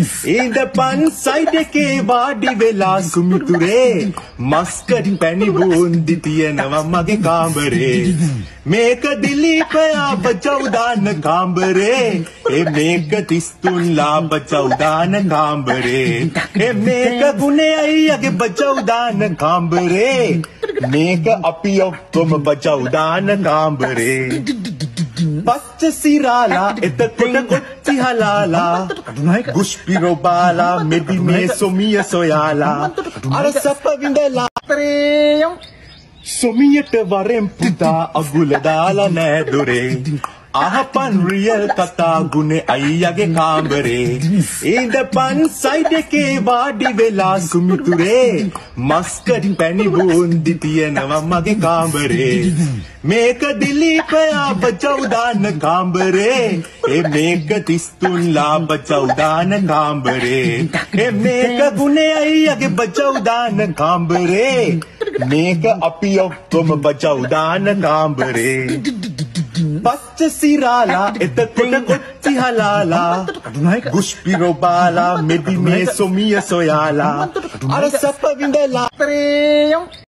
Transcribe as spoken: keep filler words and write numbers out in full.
ඉඳපන් side එකේ වාඩි වෙලා සුමිතුරේ මස්කට් පැණි බූන්දි තියනවා මගේ කාමරේ මේක දිලීපයා බචව් දාන කාමරේ ඒ මේක තිස්තුන් ලා බචව් දාන කාමරේ ඒ මේක ගුණේ අයියාගේ බචව් දාන කාමරේ මේක අපි ඔක්කොම බචව් දාන කාමරේ පච්ච සිරාලා එතකොට කොච්චි හලාලා ගුෂ්පිරෝ බාලා මෙදි මේ සොමිය සොයාලා අර සප විඳලා සොමියට වරෙන් පුතා අගුල දාලා නෑ දොරේ අහපන් රියල් කතා ගුණේ අයියාගේ කාමරේ ඉඳපන් සයිඩ් එකේ වාඩි වෙලා සුමිතුරේ මස්කට් පැණි බූන්දි තියනවා මගේ කාමරේ මේක දිලීපයා බචව් දාන කාමරේ ඒ මේක තිස්තුන් ලා බචව් දාන කාමරේ ඒ මේක ගුණේ අයියාගේ බචව් දාන කාමරේ මේක අපි ඔක්කොම බචව් දාන කාමරේ පච්ච සිරාලා එතකොට කොච්චි හලාලා ගුෂ්පිරෝ බාලා මෙදි මේ සොමිය සොයාලා අර සප විඳලා